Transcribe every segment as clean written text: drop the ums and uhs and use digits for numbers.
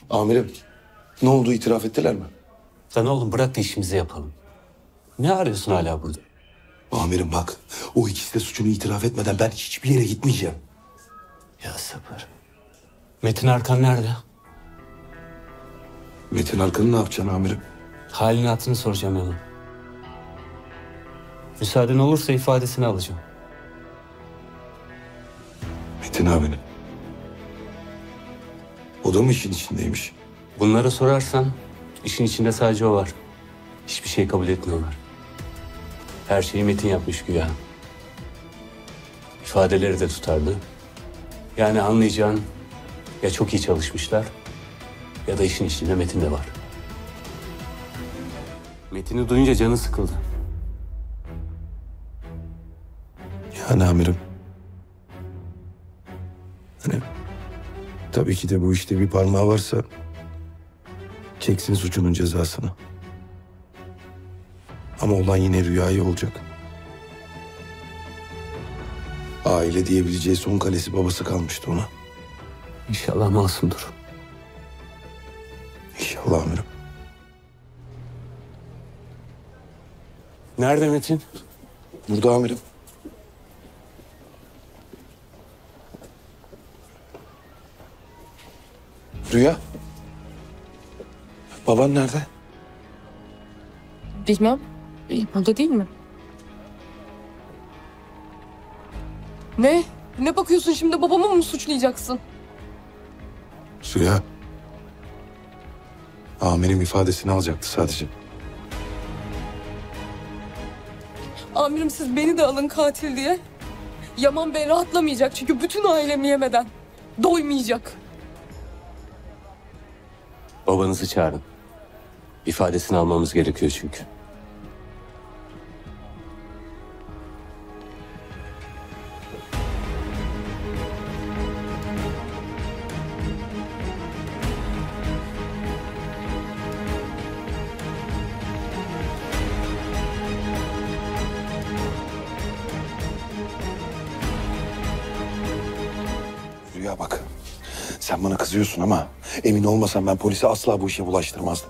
Amirim, ne oldu, itiraf ettiler mi? Lan oğlum bırak da işimizi yapalım. Ne arıyorsun hala burada? Amirim bak, o ikisi de suçunu itiraf etmeden ben hiçbir yere gitmeyeceğim. Ya sabır. Metin Arkan nerede? Metin Arkan'ı ne yapacaksın amirim? Halini hatırını soracağım ona. Müsaaden olursa ifadesini alacağım. Metin abinin. O da mı işin içindeymiş? Bunlara sorarsan işin içinde sadece o var. Hiçbir şey kabul etmiyorlar. Her şeyi Metin yapmış güya. İfadeleri de tutarlı. Yani anlayacağın ya çok iyi çalışmışlar ya da işin içinde Metin de var. Metin'i duyunca canı sıkıldı. Yani amirim. Hani tabii ki de bu işte bir parmağı varsa çeksin suçunun cezasını. Ama olan yine Rüya'ya olacak. Aile diyebileceği son kalesi babası kalmıştı ona. İnşallah masumdur. İnşallah amirim. Nerede Metin? Burada amirim. Rüya. Baban nerede? Bilmem. Burada değil mi? Ne? Ne bakıyorsun şimdi? Babamı mı suçlayacaksın? Rüya. Amirim ifadesini alacaktı sadece. Amirim siz beni de alın katil diye. Yaman Bey rahatlamayacak çünkü bütün ailemi yemeden. Doymayacak. Babanızı çağırın. İfadesini almamız gerekiyor çünkü. Rüya bak. Sen bana kızıyorsun ama emin olmasam ben polise asla bu işe bulaştırmazdım.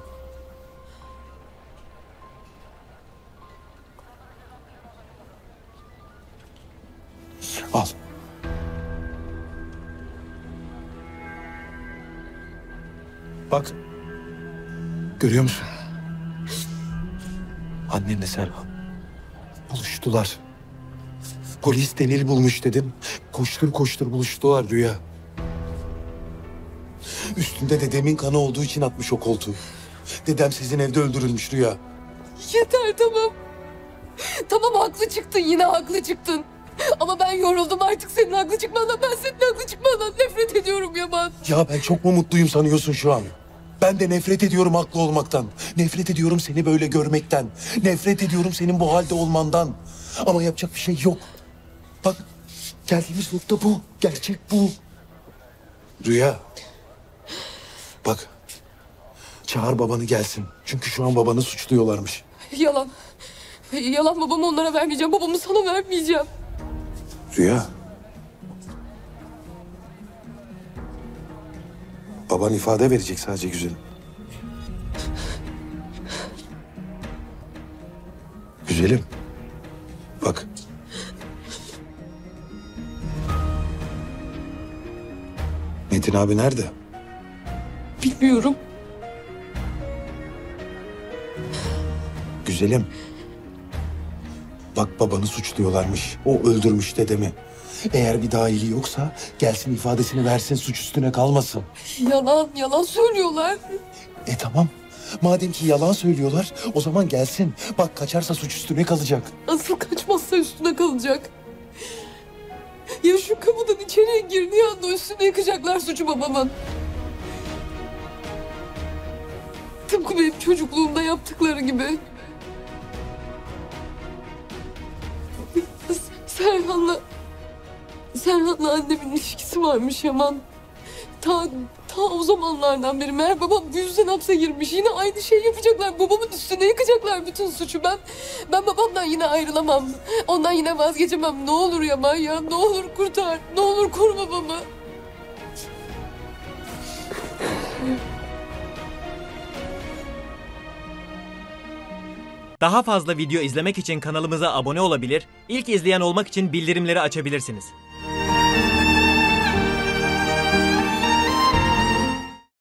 Al. Bak. Görüyor musun? Annenle sen buluştular. Polis delil bulmuş dedim. Koştur koştur buluştular Rüya. Üstünde dedemin kanı olduğu için atmış o koltuğu. Dedem sizin evde öldürülmüş Rüya. Yeter tamam. Tamam haklı çıktın yine haklı çıktın. Ama ben yoruldum artık senin haklı çıkmandan. Ben senin haklı çıkmandan nefret ediyorum Yaman. Ya ben çok mu mutluyum sanıyorsun şu an? Ben de nefret ediyorum haklı olmaktan. Nefret ediyorum seni böyle görmekten. Nefret ediyorum senin bu halde olmandan. Ama yapacak bir şey yok. Bak geldiğimiz nokta bu. Gerçek bu. Rüya. Bak. Çağır babanı gelsin. Çünkü şu an babanı suçluyorlarmış. Yalan. Yalan babamı onlara vermeyeceğim. Babamı sana vermeyeceğim. Rüya. Baban ifade verecek sadece güzelim. Güzelim. Bak. Metin abi nerede? Bilmiyorum. Güzelim. Bak babanı suçluyorlarmış. O öldürmüş dedemi. Eğer bir dahili yoksa gelsin ifadesini versin, suç üstüne kalmasın. Yalan söylüyorlar. Tamam. Madem ki yalan söylüyorlar o zaman gelsin. Bak kaçarsa suç üstüne kalacak. Asıl kaçmazsa üstüne kalacak. Ya şu kapıdan içeriye girdiği anda üstüne yıkacaklar suçu babamın. Tıpkı benim çocukluğumda yaptıkları gibi. Serhan'la annemin ilişkisi varmış Yaman. Ta o zamanlardan beri meğer babam bu yüzden hapse girmiş. Yine aynı şeyi yapacaklar. Babamın üstüne yıkacaklar bütün suçu. Ben babamdan yine ayrılamam. Ondan yine vazgeçemem. Ne olur Yaman ya. Ne olur kurtar. Ne olur koru babamı. Daha fazla video izlemek için kanalımıza abone olabilir, ilk izleyen olmak için bildirimleri açabilirsiniz.